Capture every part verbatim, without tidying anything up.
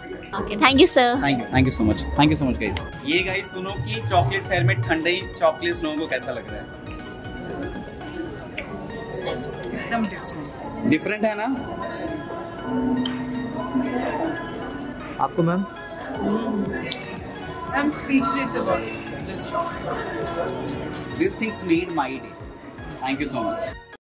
Okay, thank you sir. Thank you thank you so much thank you so much guys. ये guys सुनो कि chocolate fair में ठंडे ही chocolates लोगों को कैसा लग रहा है? एकदम डिफरेंट। डिफरेंट है ना? आपको ma'am? I am speechless about this chocolate. These things made my day. Thank you so much.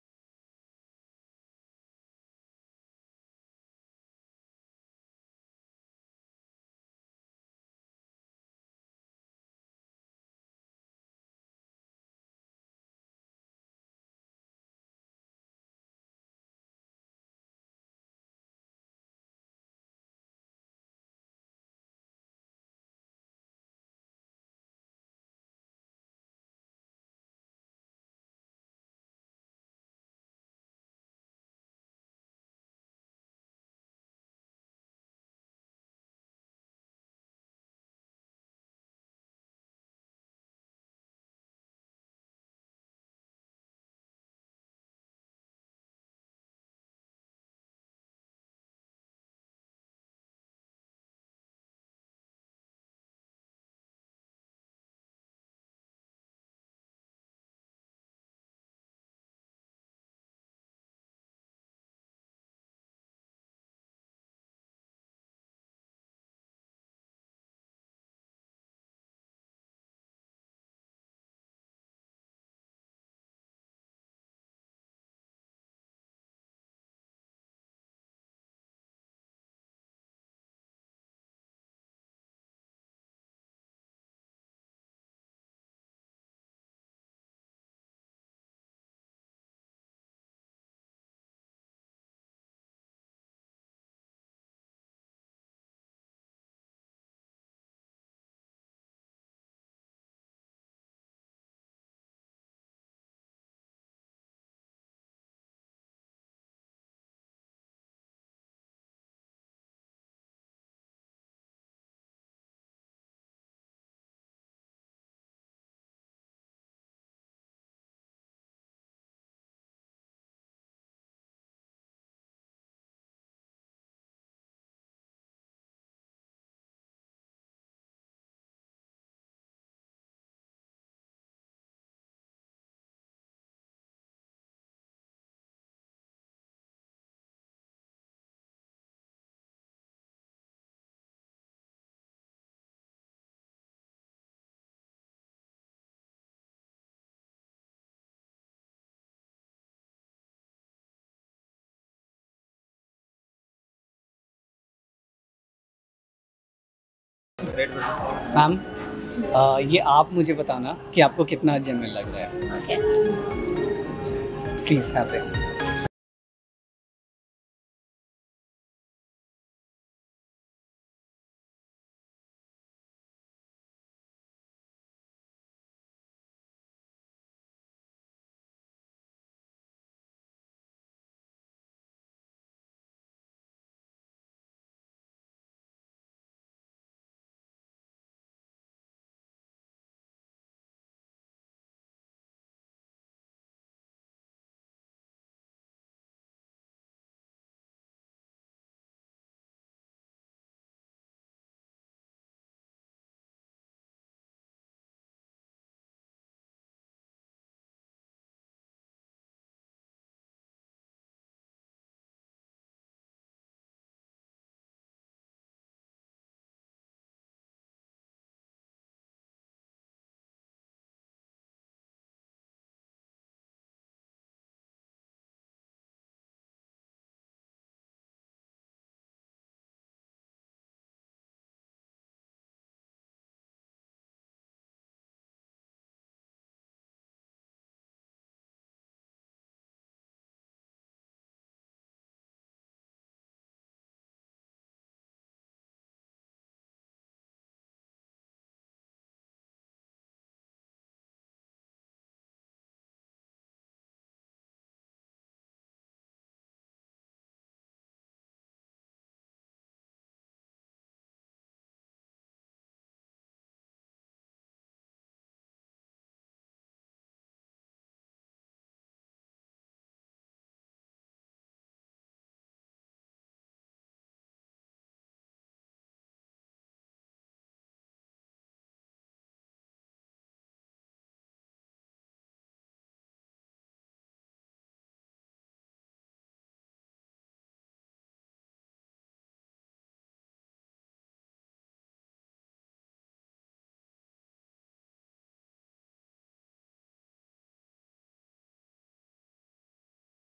Ma'am, अ, ये आप मुझे बताना कि आपको कितना जेन्युइन लग रहा है। Okay. Please have this.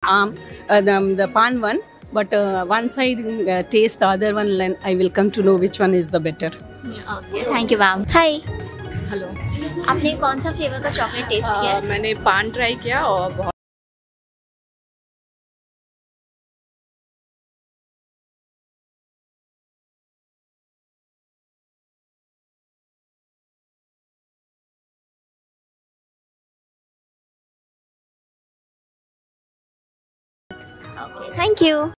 um, uh, the, the pan one. But uh, once I uh, taste the other one, then I will come to know which one is the better. Okay thank you ma'am. Hi, hello. आपने कौन सा flavour का chocolate taste किया है? मैंने पान try किया और बहुत ओके थैंक यू.